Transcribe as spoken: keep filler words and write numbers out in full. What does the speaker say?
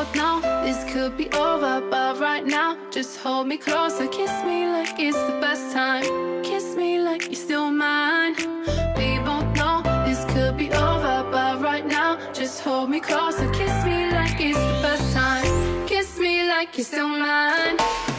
both know this could be over, but right now just hold me closer. Kiss me like it's the best time. Kiss me like you're still mine. We both know this could be over, but right now just hold me closer. Kiss me like it's the best time. Kiss me like you're still mine.